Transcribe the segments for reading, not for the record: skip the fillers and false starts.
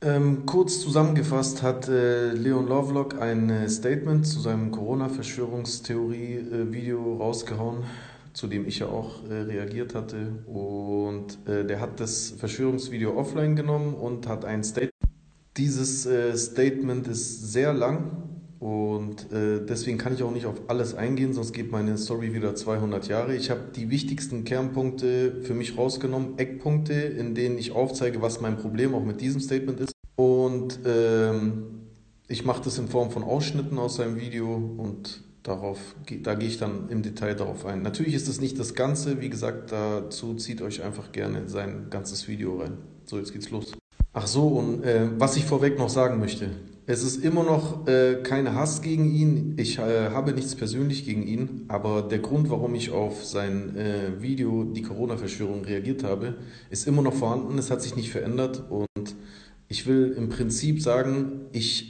Kurz zusammengefasst hat Leon Lovelock ein Statement zu seinem Corona-Verschwörungstheorie-Video rausgehauen, zu dem ich ja auch reagiert hatte. Und der hat das Verschwörungsvideo offline genommen und hat ein Statement. Dieses Statement ist sehr lang und deswegen kann ich auch nicht auf alles eingehen, sonst geht meine Story wieder 200 Jahre. Ich habe die wichtigsten Kernpunkte für mich rausgenommen, Eckpunkte, in denen ich aufzeige, was mein Problem auch mit diesem Statement ist. Und ich mache das in Form von Ausschnitten aus seinem Video und da gehe ich dann im Detail darauf ein. Natürlich ist das nicht das Ganze, wie gesagt, dazu zieht euch einfach gerne sein ganzes Video rein. So, jetzt geht's los. Ach so, und was ich vorweg noch sagen möchte, es ist immer noch kein Hass gegen ihn, ich habe nichts persönlich gegen ihn, aber der Grund, warum ich auf sein Video, die Corona-Verschwörung, reagiert habe, ist immer noch vorhanden, es hat sich nicht verändert und ich will im Prinzip sagen, ich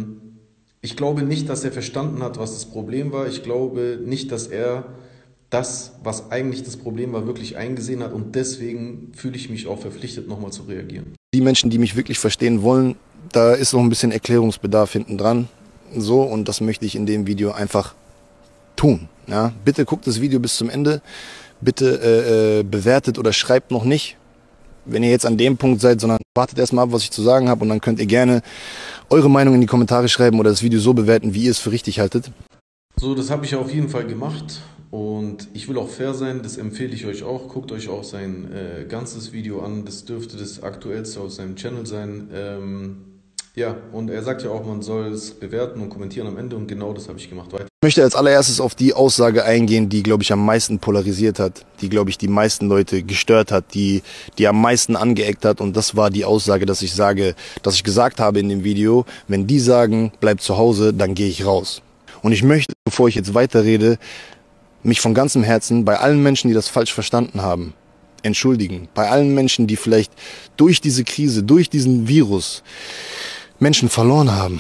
glaube nicht, dass er verstanden hat, was das Problem war, ich glaube nicht, dass er das, was eigentlich das Problem war, wirklich eingesehen hat und deswegen fühle ich mich auch verpflichtet, nochmal zu reagieren. Die Menschen, die mich wirklich verstehen wollen, da ist noch ein bisschen Erklärungsbedarf hinten dran. So, und das möchte ich in dem Video einfach tun. Ja? Bitte guckt das Video bis zum Ende. Bitte bewertet oder schreibt noch nicht, wenn ihr jetzt an dem Punkt seid, sondern wartet erstmal ab, was ich zu sagen habe und dann könnt ihr gerne eure Meinung in die Kommentare schreiben oder das Video so bewerten, wie ihr es für richtig haltet. So, das habe ich auf jeden Fall gemacht und ich will auch fair sein, das empfehle ich euch auch. Guckt euch auch sein ganzes Video an, das dürfte das aktuellste auf seinem Channel sein. Ja, und er sagt ja auch, man soll es bewerten und kommentieren am Ende und genau das habe ich gemacht. Weiter. Ich möchte als allererstes auf die Aussage eingehen, die, glaube ich, am meisten polarisiert hat, die, glaube ich, die meisten Leute gestört hat, die am meisten angeeckt hat und das war die Aussage, dass ich gesagt habe in dem Video, wenn die sagen, bleib zu Hause, dann gehe ich raus. Und ich möchte, bevor ich jetzt weiterrede, mich von ganzem Herzen bei allen Menschen, die das falsch verstanden haben, entschuldigen. Bei allen Menschen, die vielleicht durch diese Krise, durch diesen Virus Menschen verloren haben.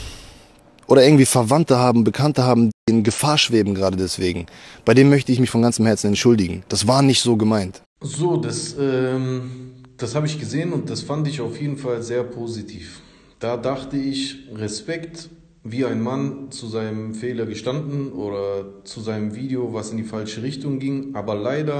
Oder irgendwie Verwandte haben, Bekannte haben, die in Gefahr schweben gerade deswegen. Bei dem möchte ich mich von ganzem Herzen entschuldigen. Das war nicht so gemeint. So, das habe ich gesehen und das fand ich auf jeden Fall sehr positiv. Da dachte ich, Respekt, wie ein Mann zu seinem Fehler gestanden oder zu seinem Video, was in die falsche Richtung ging. Aber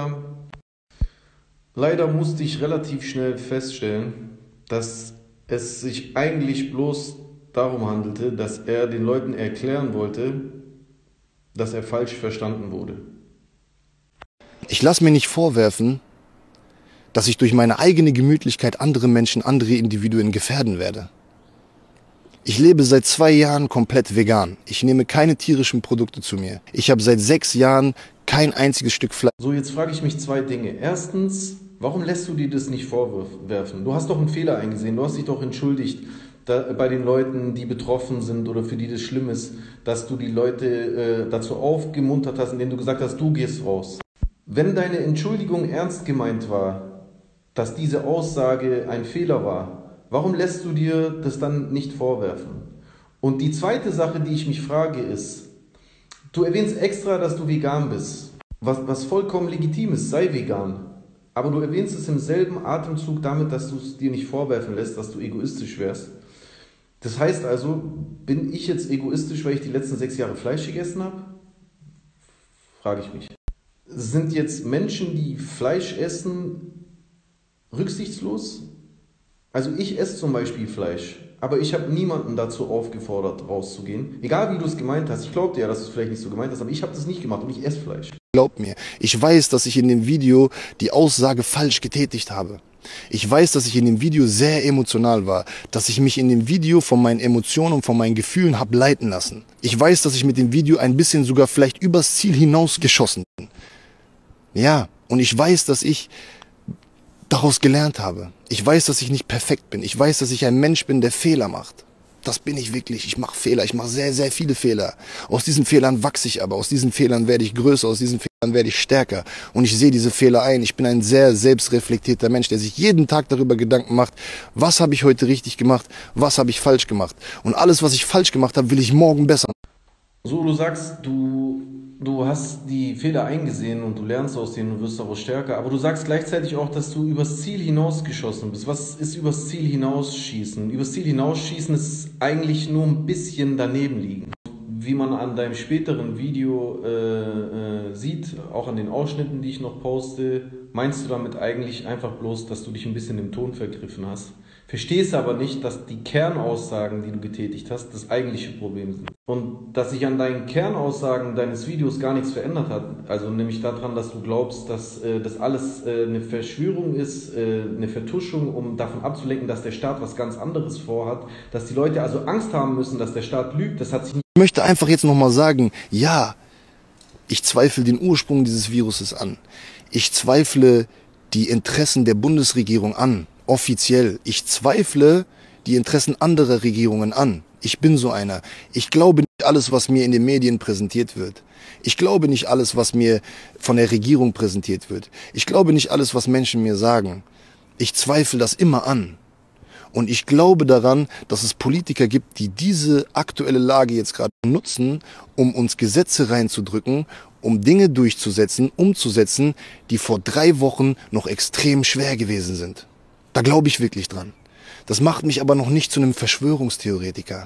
leider musste ich relativ schnell feststellen, dass es sich eigentlich bloß darum handelte, dass er den Leuten erklären wollte, dass er falsch verstanden wurde. Ich lasse mir nicht vorwerfen, dass ich durch meine eigene Gemütlichkeit andere Menschen, andere Individuen gefährden werde. Ich lebe seit 2 Jahren komplett vegan. Ich nehme keine tierischen Produkte zu mir. Ich habe seit 6 Jahren kein einziges Stück Fleisch. So, jetzt frage ich mich 2 Dinge. Erstens, warum lässt du dir das nicht vorwerfen? Du hast doch einen Fehler eingesehen, du hast dich doch entschuldigt bei den Leuten, die betroffen sind oder für die das schlimm ist, dass du die Leute dazu aufgemuntert hast, indem du gesagt hast, du gehst raus. Wenn deine Entschuldigung ernst gemeint war, dass diese Aussage ein Fehler war, warum lässt du dir das dann nicht vorwerfen? Und die zweite Sache, die ich mich frage, ist, du erwähnst extra, dass du vegan bist, was vollkommen legitim ist, sei vegan. Aber du erwähnst es im selben Atemzug damit, dass du es dir nicht vorwerfen lässt, dass du egoistisch wärst. Das heißt also, bin ich jetzt egoistisch, weil ich die letzten 6 Jahre Fleisch gegessen habe? Frage ich mich. Sind jetzt Menschen, die Fleisch essen, rücksichtslos? Also ich esse zum Beispiel Fleisch, aber ich habe niemanden dazu aufgefordert, rauszugehen. Egal wie du es gemeint hast, ich glaube dir ja, dass du es vielleicht nicht so gemeint hast, aber ich habe das nicht gemacht und ich esse Fleisch. Glaub mir, ich weiß, dass ich in dem Video die Aussage falsch getätigt habe. Ich weiß, dass ich in dem Video sehr emotional war, dass ich mich in dem Video von meinen Emotionen und von meinen Gefühlen habe leiten lassen. Ich weiß, dass ich mit dem Video ein bisschen sogar vielleicht übers Ziel hinaus geschossen bin. Ja, und ich weiß, dass ich daraus gelernt habe. Ich weiß, dass ich nicht perfekt bin. Ich weiß, dass ich ein Mensch bin, der Fehler macht. Das bin ich wirklich. Ich mache Fehler. Ich mache sehr, sehr viele Fehler. Aus diesen Fehlern wachse ich aber. Aus diesen Fehlern werde ich größer. Aus diesen Fehlern werde ich stärker. Und ich sehe diese Fehler ein. Ich bin ein sehr selbstreflektierter Mensch, der sich jeden Tag darüber Gedanken macht, was habe ich heute richtig gemacht, was habe ich falsch gemacht. Und alles, was ich falsch gemacht habe, will ich morgen besser. So, du sagst, du hast die Fehler eingesehen und du lernst aus denen und wirst daraus stärker, aber du sagst gleichzeitig auch, dass du übers Ziel hinausgeschossen bist. Was ist übers Ziel hinausschießen? Übers Ziel hinausschießen ist eigentlich nur ein bisschen daneben liegen. Wie man an deinem späteren Video sieht, auch an den Ausschnitten, die ich noch poste, meinst du damit eigentlich einfach bloß, dass du dich ein bisschen im Ton vergriffen hast. Verstehst aber nicht, dass die Kernaussagen, die du getätigt hast, das eigentliche Problem sind. Und dass sich an deinen Kernaussagen deines Videos gar nichts verändert hat. Also nämlich daran, dass du glaubst, dass das alles eine Verschwörung ist, eine Vertuschung, um davon abzulenken, dass der Staat was ganz anderes vorhat. Dass die Leute also Angst haben müssen, dass der Staat lügt, das hat sich nicht. Ich möchte einfach jetzt nochmal sagen, ja, ich zweifle den Ursprung dieses Viruses an. Ich zweifle die Interessen der Bundesregierung an, offiziell. Ich zweifle die Interessen anderer Regierungen an. Ich bin so einer. Ich glaube nicht alles, was mir in den Medien präsentiert wird. Ich glaube nicht alles, was mir von der Regierung präsentiert wird. Ich glaube nicht alles, was Menschen mir sagen. Ich zweifle das immer an. Und ich glaube daran, dass es Politiker gibt, die diese aktuelle Lage jetzt gerade nutzen, um uns Gesetze reinzudrücken, um Dinge durchzusetzen, umzusetzen, die vor 3 Wochen noch extrem schwer gewesen sind. Da glaube ich wirklich dran. Das macht mich aber noch nicht zu einem Verschwörungstheoretiker.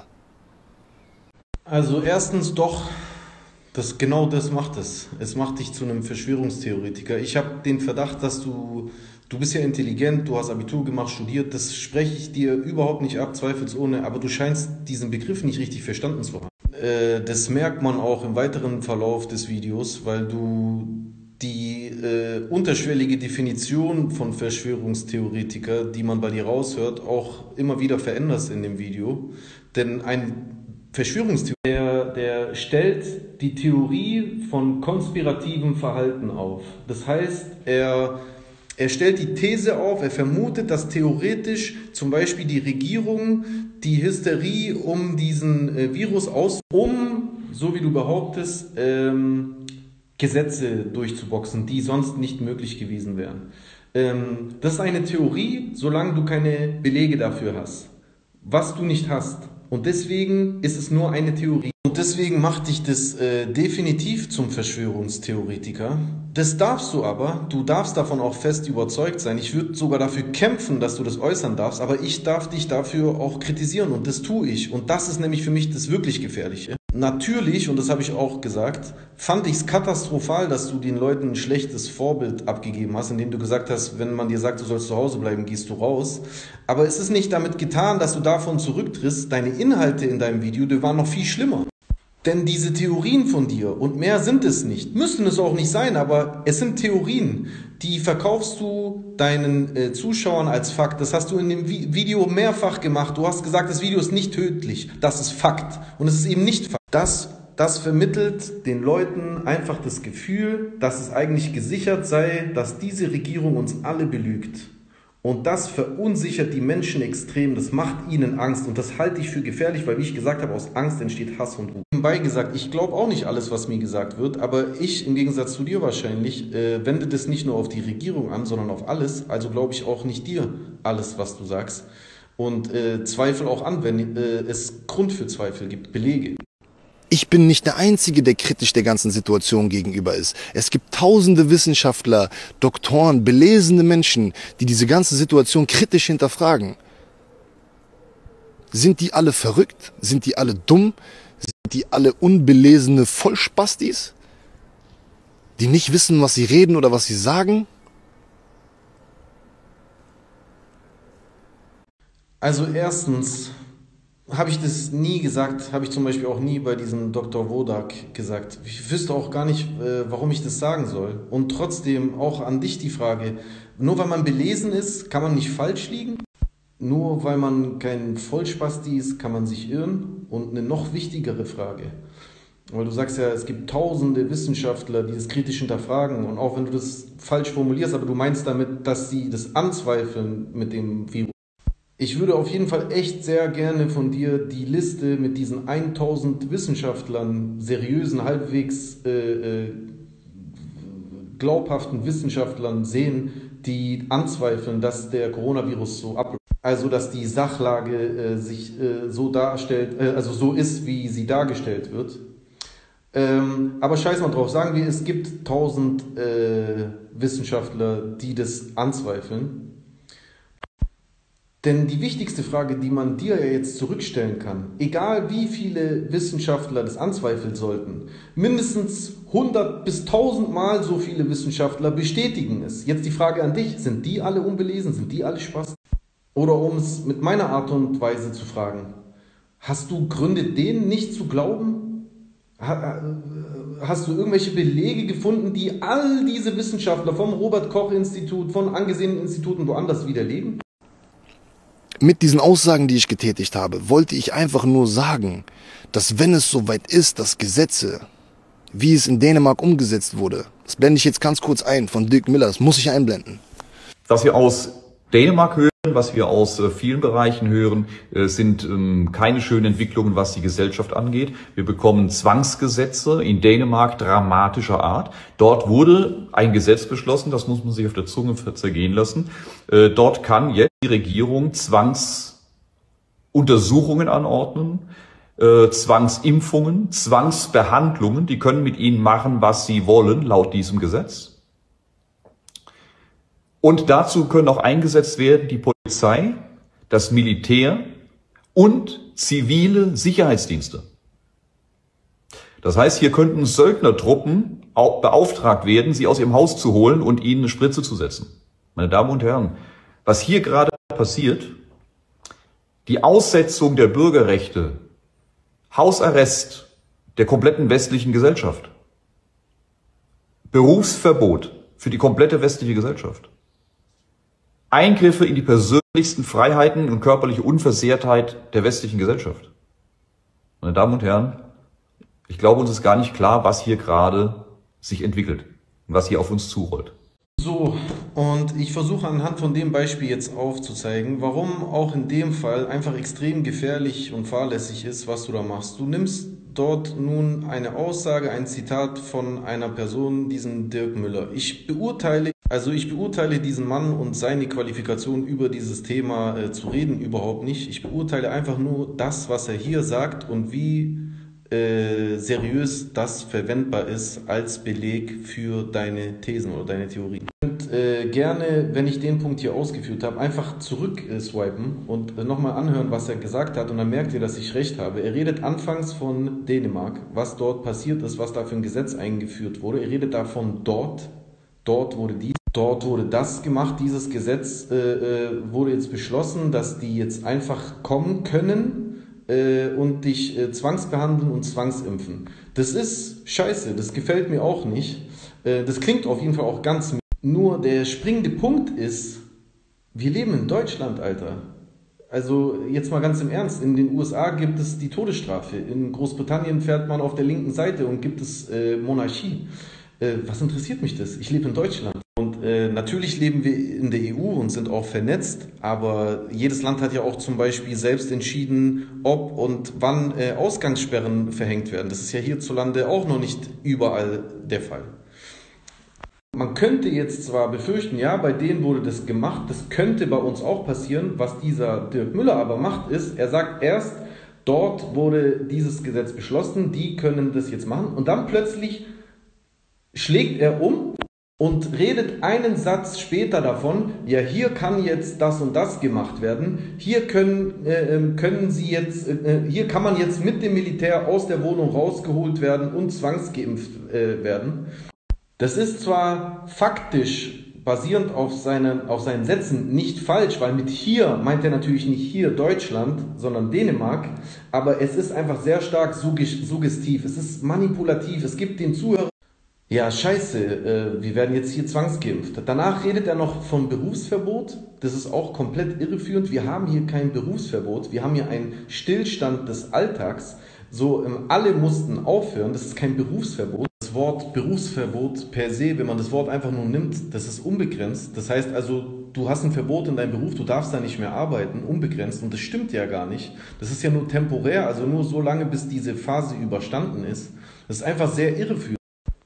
Also erstens doch, genau das macht es. Es macht dich zu einem Verschwörungstheoretiker. Ich habe den Verdacht, dass du bist ja intelligent, du hast Abitur gemacht, studiert, das spreche ich dir überhaupt nicht ab, zweifelsohne, aber du scheinst diesen Begriff nicht richtig verstanden zu haben. Das merkt man auch im weiteren Verlauf des Videos, weil du die unterschwellige Definition von Verschwörungstheoretiker, die man bei dir raushört, auch immer wieder veränderst in dem Video. Denn ein Verschwörungstheoretiker, der stellt die Theorie von konspirativem Verhalten auf. Das heißt, er stellt die These auf, er vermutet, dass theoretisch zum Beispiel die Regierung die Hysterie um diesen Virus so wie du behauptest, Gesetze durchzuboxen, die sonst nicht möglich gewesen wären. Das ist eine Theorie, solange du keine Belege dafür hast, was du nicht hast. Und deswegen ist es nur eine Theorie. Und deswegen macht dich das definitiv zum Verschwörungstheoretiker. Das darfst du aber. Du darfst davon auch fest überzeugt sein. Ich würde sogar dafür kämpfen, dass du das äußern darfst. Aber ich darf dich dafür auch kritisieren. Und das tue ich. Und das ist nämlich für mich das wirklich Gefährliche. Natürlich, und das habe ich auch gesagt, fand ich es katastrophal, dass du den Leuten ein schlechtes Vorbild abgegeben hast, indem du gesagt hast, wenn man dir sagt, du sollst zu Hause bleiben, gehst du raus. Aber es ist nicht damit getan, dass du davon zurücktrittst. Deine Inhalte in deinem Video, die waren noch viel schlimmer. Denn diese Theorien von dir, und mehr sind es nicht, müssten es auch nicht sein, aber es sind Theorien, die verkaufst du deinen Zuschauern als Fakt. Das hast du in dem Video mehrfach gemacht. Du hast gesagt, das Video ist nicht tödlich, das ist Fakt. Und es ist eben nicht Fakt. Das vermittelt den Leuten einfach das Gefühl, dass es eigentlich gesichert sei, dass diese Regierung uns alle belügt. Und das verunsichert die Menschen extrem, das macht ihnen Angst und das halte ich für gefährlich, weil wie ich gesagt habe, aus Angst entsteht Hass und Wut. Nebenbei gesagt, ich glaube auch nicht alles, was mir gesagt wird, aber ich, im Gegensatz zu dir wahrscheinlich, wende das nicht nur auf die Regierung an, sondern auf alles, also glaube ich auch nicht dir alles, was du sagst und zweifle auch an, wenn es Grund für Zweifel gibt, Belege. Ich bin nicht der Einzige, der kritisch der ganzen Situation gegenüber ist. Es gibt tausende Wissenschaftler, Doktoren, belesene Menschen, die diese ganze Situation kritisch hinterfragen. Sind die alle verrückt? Sind die alle dumm? Sind die alle unbelesene Vollspastis? Die nicht wissen, was sie reden oder was sie sagen? Also erstens habe ich das nie gesagt, habe ich zum Beispiel auch nie bei diesem Dr. Wodak gesagt. Ich wüsste auch gar nicht, warum ich das sagen soll. Und trotzdem auch an dich die Frage, nur weil man belesen ist, kann man nicht falsch liegen? Nur weil man kein Vollspasti ist, kann man sich irren? Und eine noch wichtigere Frage, weil du sagst ja, es gibt tausende Wissenschaftler, die das kritisch hinterfragen und auch wenn du das falsch formulierst, aber du meinst damit, dass sie das anzweifeln mit dem Virus. Ich würde auf jeden Fall echt sehr gerne von dir die Liste mit diesen 1000 Wissenschaftlern, seriösen, halbwegs glaubhaften Wissenschaftlern sehen, die anzweifeln, dass der Coronavirus so abläuft. Also, dass die Sachlage sich so darstellt, also so ist, wie sie dargestellt wird. Aber scheiß mal drauf, sagen wir, es gibt 1000 Wissenschaftler, die das anzweifeln. Denn die wichtigste Frage, die man dir ja jetzt zurückstellen kann, egal wie viele Wissenschaftler das anzweifeln sollten, mindestens 100 bis 1000 Mal so viele Wissenschaftler bestätigen es. Jetzt die Frage an dich, sind die alle unbelesen, sind die alle Spaß? Oder um es mit meiner Art und Weise zu fragen, hast du Gründe, denen nicht zu glauben? Hast du irgendwelche Belege gefunden, die all diese Wissenschaftler vom Robert-Koch-Institut, von angesehenen Instituten woanders widerlegen? Mit diesen Aussagen, die ich getätigt habe, wollte ich einfach nur sagen, dass wenn es soweit ist, dass Gesetze, wie es in Dänemark umgesetzt wurde, das blende ich jetzt ganz kurz ein, von Dirk Müller, das muss ich einblenden. Was wir aus Dänemark hören, was wir aus vielen Bereichen hören, sind keine schönen Entwicklungen, was die Gesellschaft angeht. Wir bekommen Zwangsgesetze in Dänemark dramatischer Art. Dort wurde ein Gesetz beschlossen, das muss man sich auf der Zunge zergehen lassen. Dort kann jetzt die Regierung Zwangsuntersuchungen anordnen, Zwangsimpfungen, Zwangsbehandlungen, die können mit ihnen machen, was sie wollen, laut diesem Gesetz. Und dazu können auch eingesetzt werden die Polizei, das Militär und zivile Sicherheitsdienste. Das heißt, hier könnten Söldnertruppen auch beauftragt werden, sie aus ihrem Haus zu holen und ihnen eine Spritze zu setzen. Meine Damen und Herren, was hier gerade passiert, die Aussetzung der Bürgerrechte, Hausarrest der kompletten westlichen Gesellschaft, Berufsverbot für die komplette westliche Gesellschaft, Eingriffe in die persönlichsten Freiheiten und körperliche Unversehrtheit der westlichen Gesellschaft. Meine Damen und Herren, ich glaube, uns ist gar nicht klar, was hier gerade sich entwickelt und was hier auf uns zurollt. So, und ich versuche anhand von dem Beispiel jetzt aufzuzeigen, warum auch in dem Fall einfach extrem gefährlich und fahrlässig ist, was du da machst. Du nimmst dort nun eine Aussage, ein Zitat von einer Person, diesen Dirk Müller. Ich beurteile diesen Mann und seine Qualifikation über dieses Thema zu reden überhaupt nicht. Ich beurteile einfach nur das, was er hier sagt und wie seriös das verwendbar ist als Beleg für deine Thesen oder deine Theorien. Und gerne, wenn ich den Punkt hier ausgeführt habe, einfach zurück swipen und nochmal anhören, was er gesagt hat, und dann merkt ihr, dass ich recht habe. Er redet anfangs von Dänemark, was dort passiert ist, was da für ein Gesetz eingeführt wurde. Er redet davon dort wurde das gemacht, dieses Gesetz wurde jetzt beschlossen, dass die jetzt einfach kommen können und dich zwangsbehandeln und zwangsimpfen. Das ist scheiße, das gefällt mir auch nicht. Das klingt auf jeden Fall auch ganz... Nur der springende Punkt ist, wir leben in Deutschland, Alter. Also jetzt mal ganz im Ernst, in den USA gibt es die Todesstrafe, in Großbritannien fährt man auf der linken Seite und gibt es Monarchie. Was interessiert mich das? Ich lebe in Deutschland. Und natürlich leben wir in der EU und sind auch vernetzt, aber jedes Land hat ja auch zum Beispiel selbst entschieden, ob und wann Ausgangssperren verhängt werden. Das ist ja hierzulande auch noch nicht überall der Fall. Man könnte jetzt zwar befürchten, ja, bei denen wurde das gemacht, das könnte bei uns auch passieren. Was dieser Dirk Müller aber macht, ist, er sagt erst, dort wurde dieses Gesetz beschlossen, die können das jetzt machen, und dann plötzlich schlägt er um und redet einen Satz später davon, ja, hier kann jetzt das und das gemacht werden, hier kann man jetzt mit dem Militär aus der Wohnung rausgeholt werden und zwangsgeimpft werden. Das ist zwar faktisch basierend auf seinen Sätzen nicht falsch, weil mit hier meint er natürlich nicht hier Deutschland, sondern Dänemark, aber es ist einfach sehr stark suggestiv, es ist manipulativ, es gibt den Zuhörer, ja, scheiße, wir werden jetzt hier zwangsgeimpft. Danach redet er noch vom Berufsverbot. Das ist auch komplett irreführend. Wir haben hier kein Berufsverbot. Wir haben hier einen Stillstand des Alltags. So, alle mussten aufhören. Das ist kein Berufsverbot. Das Wort Berufsverbot per se, wenn man das Wort einfach nur nimmt, das ist unbegrenzt. Das heißt also, du hast ein Verbot in deinem Beruf, du darfst da nicht mehr arbeiten, unbegrenzt. Und das stimmt ja gar nicht. Das ist ja nur temporär, also nur so lange, bis diese Phase überstanden ist. Das ist einfach sehr irreführend.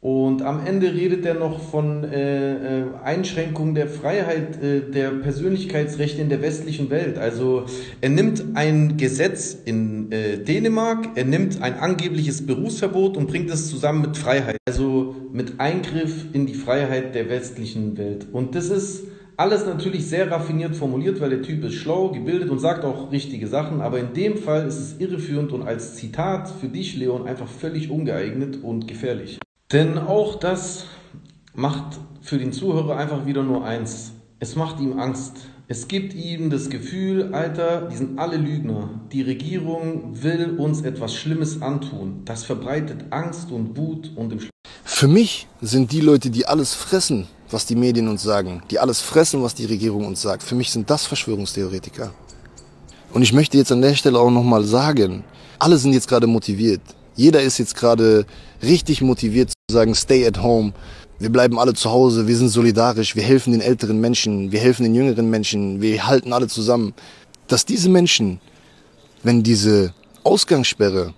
Und am Ende redet er noch von Einschränkung der Freiheit, der Persönlichkeitsrechte in der westlichen Welt. Also er nimmt ein Gesetz in Dänemark, er nimmt ein angebliches Berufsverbot und bringt es zusammen mit Freiheit. Also mit Eingriff in die Freiheit der westlichen Welt. Und das ist alles natürlich sehr raffiniert formuliert, weil der Typ ist schlau, gebildet und sagt auch richtige Sachen. Aber in dem Fall ist es irreführend und als Zitat für dich, Leon, einfach völlig ungeeignet und gefährlich. Denn auch das macht für den Zuhörer einfach wieder nur eins. Es macht ihm Angst. Es gibt ihm das Gefühl, Alter, die sind alle Lügner. Die Regierung will uns etwas Schlimmes antun. Das verbreitet Angst und Wut und Für mich sind die Leute, die alles fressen, was die Medien uns sagen, die alles fressen, was die Regierung uns sagt, für mich sind das Verschwörungstheoretiker. Und ich möchte jetzt an der Stelle auch nochmal sagen, alle sind jetzt gerade motiviert. Jeder ist jetzt gerade richtig motiviert zu sagen, stay at home. Wir bleiben alle zu Hause, wir sind solidarisch, wir helfen den älteren Menschen, wir helfen den jüngeren Menschen, wir halten alle zusammen. Dass diese Menschen, wenn diese Ausgangssperre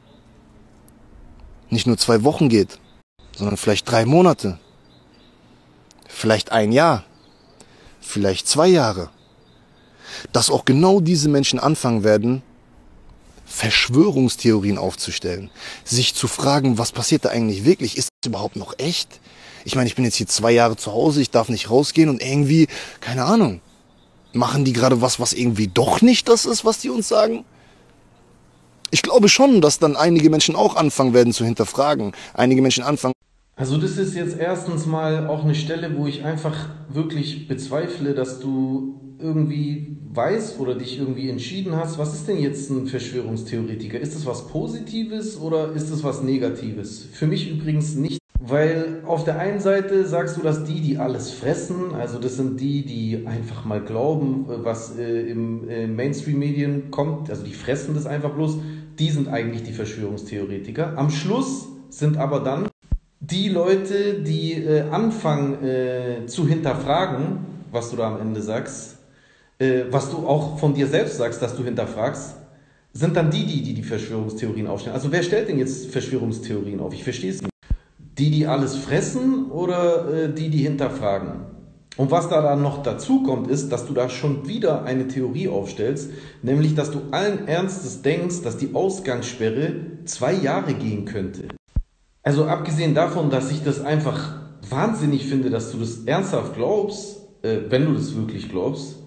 nicht nur 2 Wochen geht, sondern vielleicht 3 Monate, vielleicht 1 Jahr, vielleicht 2 Jahre, dass auch genau diese Menschen anfangen werden, Verschwörungstheorien aufzustellen, sich zu fragen, was passiert da eigentlich wirklich, ist das überhaupt noch echt? Ich meine, ich bin jetzt hier 2 Jahre zu Hause, ich darf nicht rausgehen und irgendwie, keine Ahnung, machen die gerade was irgendwie doch nicht das ist, was die uns sagen? Ich glaube schon, dass dann einige Menschen auch anfangen werden zu hinterfragen, einige Menschen anfangen. Also das ist jetzt erstens mal auch eine Stelle, wo ich einfach wirklich bezweifle, dass du irgendwie weißt oder dich irgendwie entschieden hast, was ist denn jetzt ein Verschwörungstheoretiker? Ist das was Positives oder ist das was Negatives? Für mich übrigens nicht, weil auf der einen Seite sagst du, dass die alles fressen, also das sind die einfach mal glauben, was im Mainstream-Medien kommt, also die fressen das einfach bloß, die sind eigentlich die Verschwörungstheoretiker. Am Schluss sind aber dann die Leute, die anfangen zu hinterfragen, was du da am Ende sagst, was du auch von dir selbst sagst, dass du hinterfragst, sind dann die Verschwörungstheorien aufstellen. Also wer stellt denn jetzt Verschwörungstheorien auf? Ich verstehe es nicht. Die alles fressen oder die hinterfragen? Und was da dann noch dazu kommt, ist, dass du da schon wieder eine Theorie aufstellst, nämlich, dass du allen Ernstes denkst, dass die Ausgangssperre 2 Jahre gehen könnte. Also abgesehen davon, dass ich das einfach wahnsinnig finde, dass du das ernsthaft glaubst, wenn du das wirklich glaubst,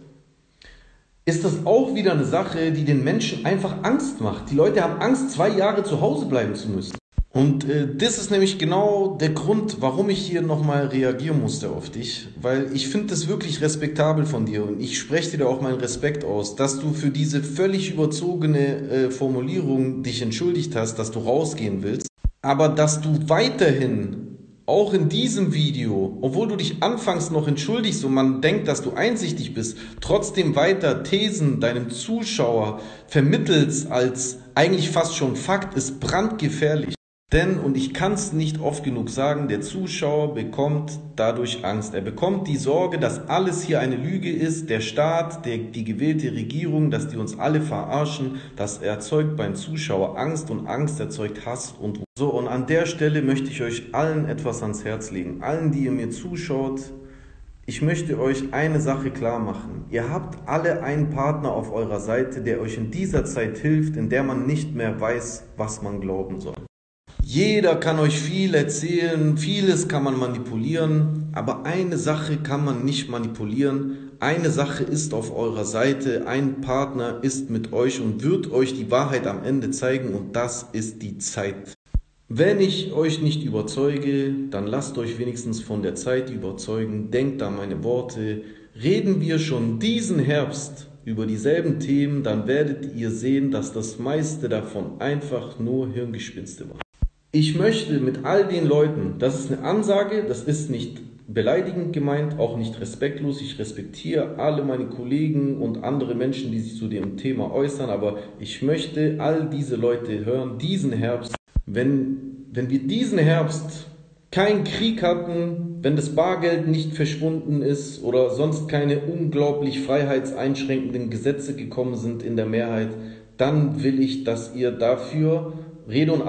ist das auch wieder eine Sache, die den Menschen einfach Angst macht. Die Leute haben Angst, 2 Jahre zu Hause bleiben zu müssen. Und das ist nämlich genau der Grund, warum ich hier nochmal reagieren musste auf dich. Weil ich finde das wirklich respektabel von dir und ich spreche dir da auch meinen Respekt aus, dass du für diese völlig überzogene Formulierung dich entschuldigt hast, dass du rausgehen willst. Aber dass du weiterhin, auch in diesem Video, obwohl du dich anfangs noch entschuldigst und man denkt, dass du einsichtig bist, trotzdem weiter Thesen deinem Zuschauer vermittelst als eigentlich fast schon Fakt, ist brandgefährlich. Denn, und ich kann es nicht oft genug sagen, der Zuschauer bekommt dadurch Angst. Er bekommt die Sorge, dass alles hier eine Lüge ist, der Staat, die gewählte Regierung, dass die uns alle verarschen. Das erzeugt beim Zuschauer Angst und Angst erzeugt Hass und Wut. So, und an der Stelle möchte ich euch allen etwas ans Herz legen. Allen, die ihr mir zuschaut, ich möchte euch eine Sache klar machen. Ihr habt alle einen Partner auf eurer Seite, der euch in dieser Zeit hilft, in der man nicht mehr weiß, was man glauben soll. Jeder kann euch viel erzählen, vieles kann man manipulieren, aber eine Sache kann man nicht manipulieren. Eine Sache ist auf eurer Seite, ein Partner ist mit euch und wird euch die Wahrheit am Ende zeigen und das ist die Zeit. Wenn ich euch nicht überzeuge, dann lasst euch wenigstens von der Zeit überzeugen, denkt an meine Worte. Reden wir schon diesen Herbst über dieselben Themen, dann werdet ihr sehen, dass das meiste davon einfach nur Hirngespinste war. Ich möchte mit all den Leuten, das ist eine Ansage, das ist nicht beleidigend gemeint, auch nicht respektlos. Ich respektiere alle meine Kollegen und andere Menschen, die sich zu dem Thema äußern, aber ich möchte all diese Leute hören, diesen Herbst, wenn wir diesen Herbst keinen Krieg hatten, wenn das Bargeld nicht verschwunden ist oder sonst keine unglaublich freiheitseinschränkenden Gesetze gekommen sind in der Mehrheit, dann will ich, dass ihr dafür Rede und Antwort.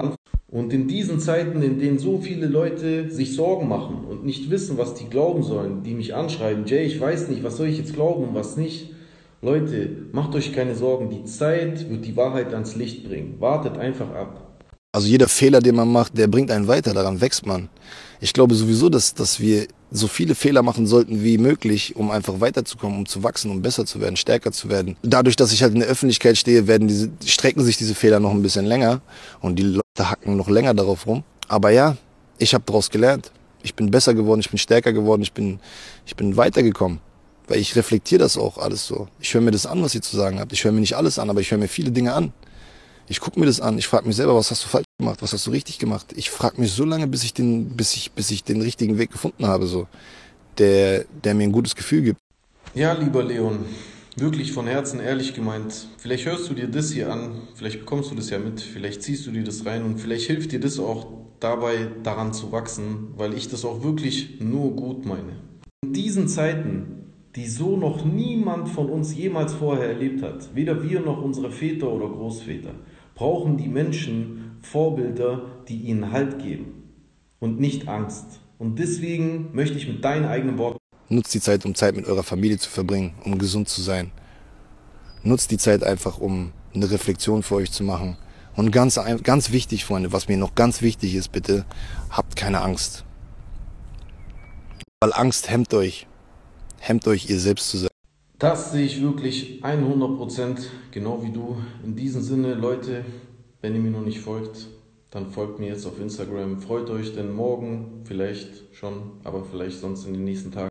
Und in diesen Zeiten, in denen so viele Leute sich Sorgen machen und nicht wissen, was die glauben sollen, die mich anschreiben, Jay, ich weiß nicht, was soll ich jetzt glauben und was nicht. Leute, macht euch keine Sorgen, die Zeit wird die Wahrheit ans Licht bringen. Wartet einfach ab. Also jeder Fehler, den man macht, der bringt einen weiter, daran wächst man. Ich glaube sowieso, dass wir so viele Fehler machen sollten wie möglich, um einfach weiterzukommen, um zu wachsen, um besser zu werden, stärker zu werden. Dadurch, dass ich halt in der Öffentlichkeit stehe, strecken sich diese Fehler noch ein bisschen länger und die Leute hacken noch länger darauf rum. Aber ja, ich habe daraus gelernt. Ich bin besser geworden, ich bin stärker geworden, ich bin weitergekommen. Weil ich reflektiere das auch alles so. Ich höre mir das an, was ihr zu sagen habt. Ich höre mir nicht alles an, aber ich höre mir viele Dinge an. Ich gucke mir das an, ich frage mich selber, was hast du falsch gemacht, was hast du richtig gemacht. Ich frage mich so lange, bis ich den richtigen Weg gefunden habe, so, der mir ein gutes Gefühl gibt. Ja, lieber Leon, wirklich von Herzen ehrlich gemeint, vielleicht hörst du dir das hier an, vielleicht bekommst du das ja mit, vielleicht ziehst du dir das rein und vielleicht hilft dir das auch dabei, daran zu wachsen, weil ich das auch wirklich nur gut meine. In diesen Zeiten, die so noch niemand von uns jemals vorher erlebt hat, weder wir noch unsere Väter oder Großväter, brauchen die Menschen Vorbilder, die ihnen Halt geben und nicht Angst. Und deswegen möchte ich mit deinen eigenen Worten: Nutzt die Zeit, um Zeit mit eurer Familie zu verbringen, um gesund zu sein. Nutzt die Zeit einfach, um eine Reflexion für euch zu machen. Und ganz wichtig, Freunde, was mir noch ganz wichtig ist, bitte, habt keine Angst. Weil Angst hemmt euch, ihr selbst zu sein. Das sehe ich wirklich 100%, genau wie du. In diesem Sinne, Leute, wenn ihr mir noch nicht folgt, dann folgt mir jetzt auf Instagram. Freut euch, denn morgen vielleicht schon, aber vielleicht sonst in den nächsten Tagen